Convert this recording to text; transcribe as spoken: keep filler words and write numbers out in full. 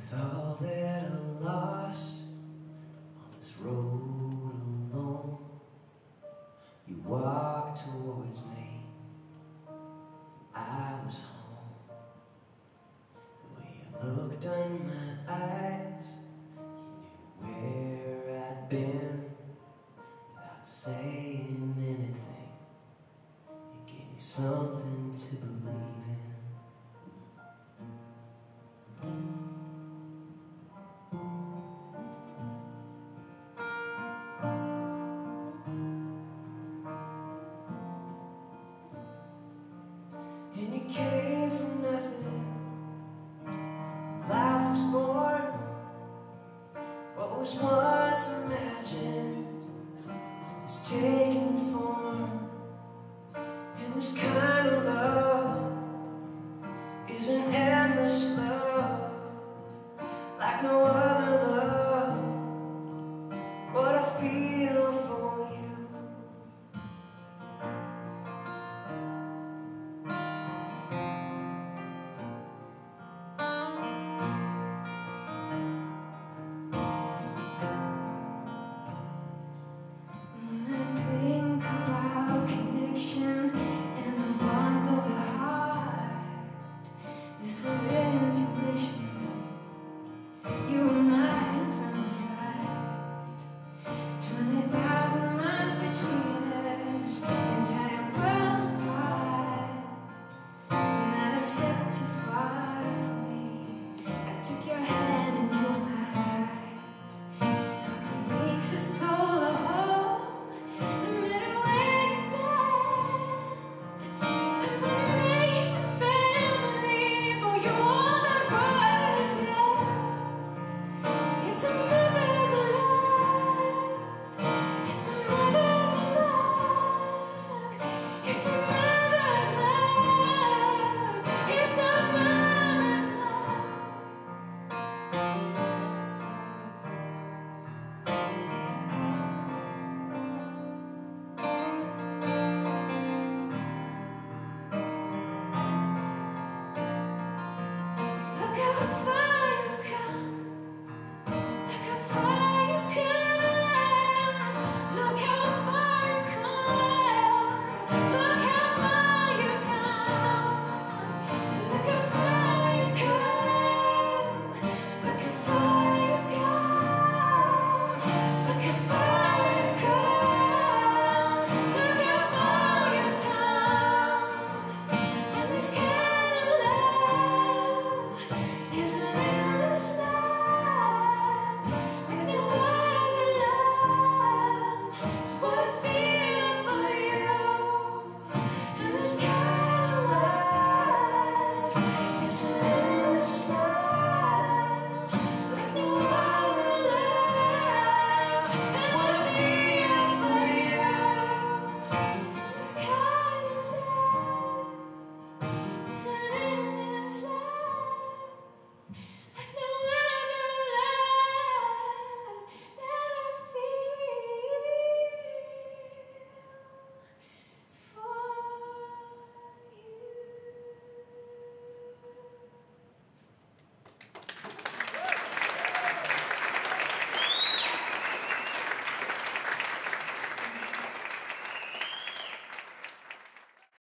With all that I lost on this road alone, you walked towards me, I was home. The way you looked in my eyes, you knew where I'd been without saying anything. You gave me something to believe in. And you came from nothing, life was born. What was once imagined is taking form in this kind